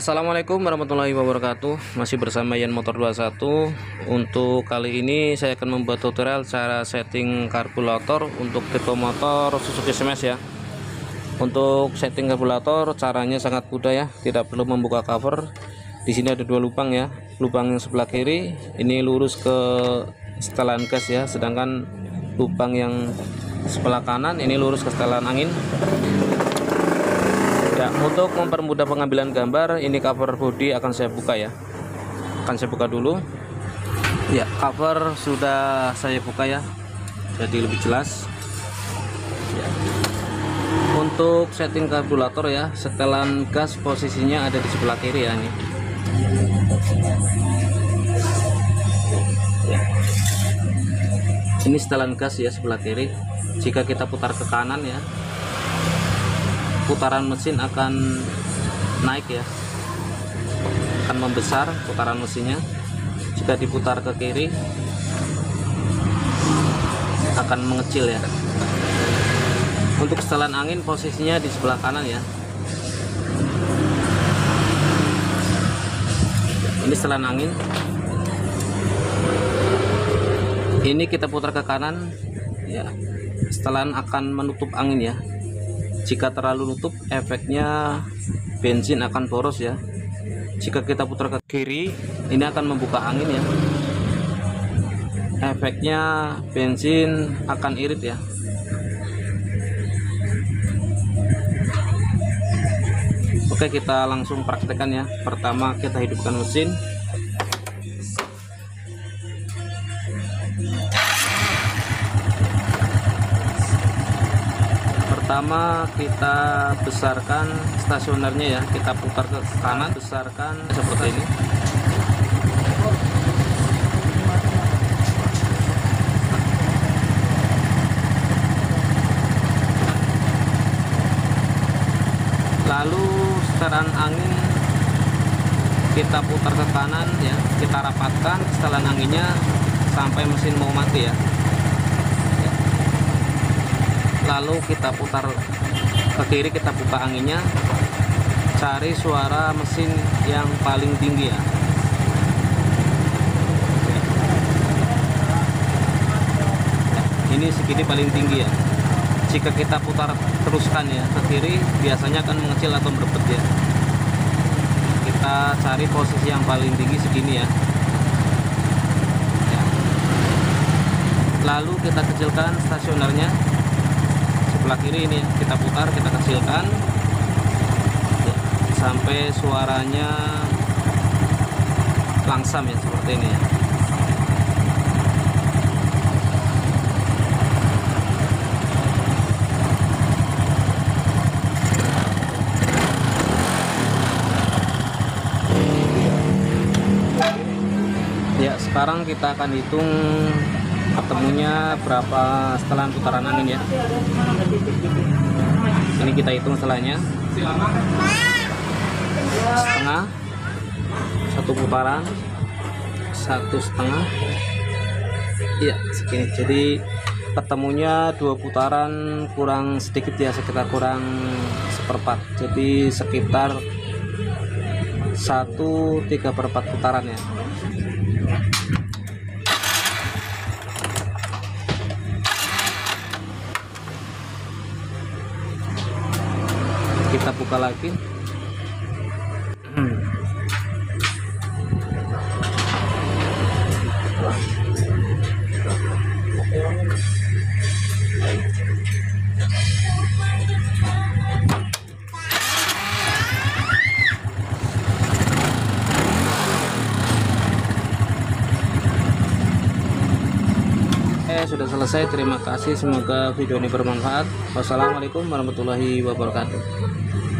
Assalamualaikum warahmatullahi wabarakatuh. Masih bersama Yan Motor 21. Untuk kali ini saya akan membuat tutorial cara setting karburator untuk tipe motor Suzuki Smash ya. Untuk setting karburator caranya sangat mudah ya, tidak perlu membuka cover. Di sini ada dua lubang ya. Lubang yang sebelah kiri ini lurus ke setelan gas ya, sedangkan lubang yang sebelah kanan ini lurus ke setelan angin. Ya, untuk mempermudah pengambilan gambar, ini cover body akan saya buka ya. Akan saya buka dulu. Ya, cover sudah saya buka ya. Jadi lebih jelas. Ya. Untuk setting karburator ya, setelan gas posisinya ada di sebelah kiri ya ini. Ya. Ini setelan gas ya sebelah kiri. Jika kita putar ke kanan ya, putaran mesin akan naik ya, akan membesar putaran mesinnya. Jika diputar ke kiri akan mengecil ya. Untuk setelan angin posisinya di sebelah kanan ya. Ini setelan angin, ini kita putar ke kanan ya, setelan akan menutup angin ya. Jika terlalu nutup, efeknya bensin akan boros ya. Jika kita putar ke kiri, ini akan membuka angin ya. Efeknya bensin akan irit ya. Oke, kita langsung praktekkan ya. Pertama kita hidupkan mesin. Pertama kita besarkan stasionernya ya, kita putar ke kanan, besarkan seperti ini. Lalu setelan angin kita putar ke kanan ya, kita rapatkan setelan anginnya sampai mesin mau mati ya. Lalu kita putar ke kiri, kita buka anginnya, cari suara mesin yang paling tinggi ya. Ini segini paling tinggi ya. Jika kita putar teruskan ya ke kiri, biasanya akan mengecil atau merebet ya. Kita cari posisi yang paling tinggi segini ya. Lalu kita kecilkan stasionernya sebelah kiri ini, kita putar, kita kecilkan ya, sampai suaranya langsam ya, seperti ini ya. Ya, sekarang kita akan hitung ketemunya berapa setelan putaran angin ya. Ini kita hitung setelahnya, setengah, satu putaran, 1,5 ya, segini. Jadi ketemunya 2 putaran kurang sedikit ya, sekitar kurang 1/4. Jadi sekitar 1/3/4 putaran ya. Kita buka lagi. Sudah selesai. Terima kasih, semoga video ini bermanfaat. Wassalamualaikum warahmatullahi wabarakatuh.